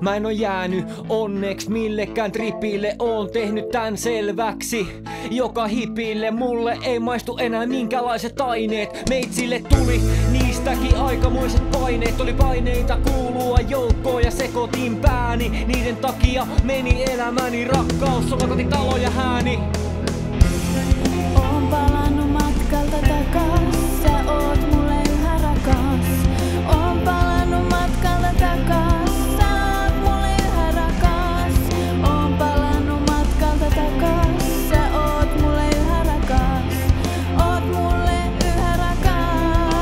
Mä en oo jäänyt onneks millekään tripille, oon tehnyt tän selväksi. Joka hipille mulle ei maistu enää minkälaiset aineet. Meitsille tuli niistäkin aikamoiset paineet. Oli paineita kuulua joukkoon ja sekoitin pääni. Niiden takia meni elämäni, rakkaus, omakotitalo ja hääni. Oon palannut matkalta takas, sä oot mulle yhä rakas. Oon palannut matkalta takas, sä oot mulle yhä rakas. Oon palannut matkalta takas, sä oot mulle yhä rakas. Oot mulle yhä rakas.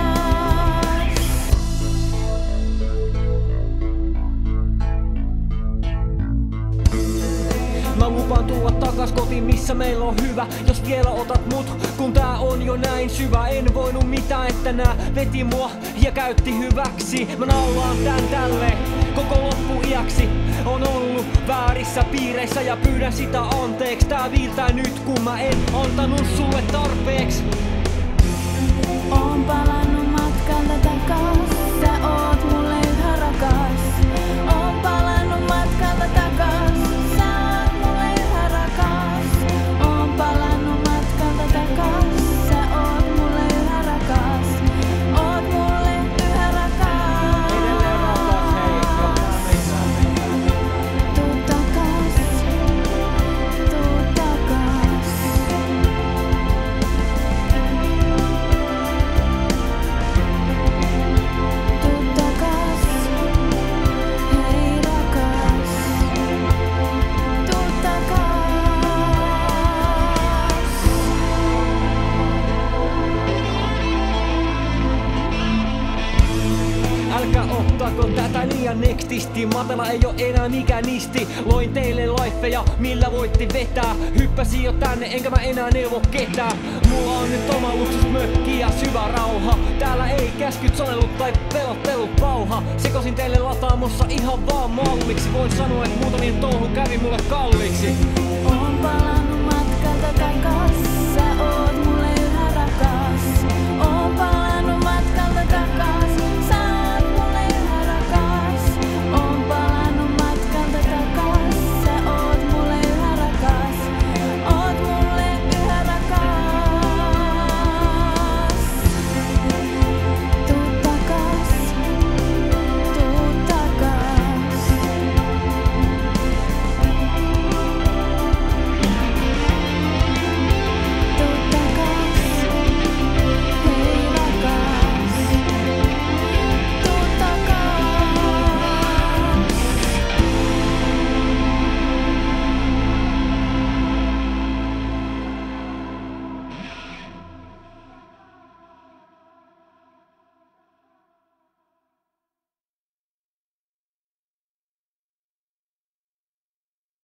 Mä lupaan tulla takas kotiin, missä meillä on hyvä. Jos vielä otat mut, kun tää on jo näin syvä. En voinut mitään, että nää veti mua ja käytti hyväksi. Mä naulaan tän tälle koko loppuiäksi. On ollut väärissä piireissä ja pyydän sitä anteeksi. Tää viiltää nyt, kun mä en antanut sulle tarpeeksi. Oon palannut matkalta takas, sä oot mulle yhä rakas. Oon palannut matkalta takas, sä oot mulle yhä rakas. Oon palannut matkalta takas, sä oot mulle yhä rakas. Oot mulle yhä rakas. Edelleen rakas, hei, Tuu takas, tuu takas. Tuu takas, hei rakas. Tuu takas. Älkää ottako tätä liian nekstisti. Matala ei oo enää mikään nisti. Loin teille lifeja, millä voitti vetää. Hyppäsin jo tänne, enkä mä enää neuvo ketään. Mulla on nyt oma luksusmökki ja syvä rauha. Täällä ei käskyt sanellut tai pelottelut pauha. Sekosin teille lataamossa ihan vaan malliksi. Voin sanoa, että muutamien touhu kävi mulle kalliiksi. Oon palannut